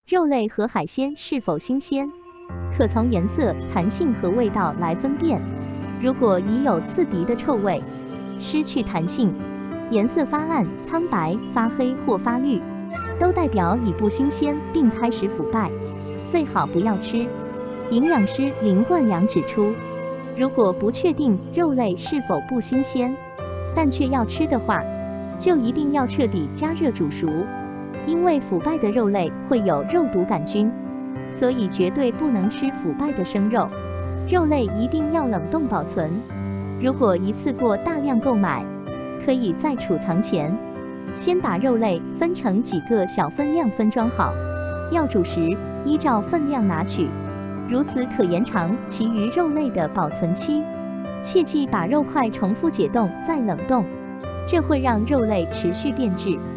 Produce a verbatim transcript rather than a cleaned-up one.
肉类和海鲜是否新鲜，可从颜色、弹性和味道来分辨。如果已有刺鼻的臭味，失去弹性，颜色发暗、苍白、发黑或发绿，都代表已不新鲜并开始腐败，最好不要吃。营养师林冠良指出，如果不确定肉类是否不新鲜，但却要吃的话，就一定要彻底加热煮熟，因为腐败的肉类会有肉毒杆菌，所以绝对不能吃腐败的生肉。肉类一定要冷冻保存。如果一次过大量购买，可以在储藏前，先把肉类分成几个小分量分装好，要煮时依照分量拿取，如此可延长其余肉类的保存期。切忌把肉块重复解冻再冷冻，这会让肉类持续变质。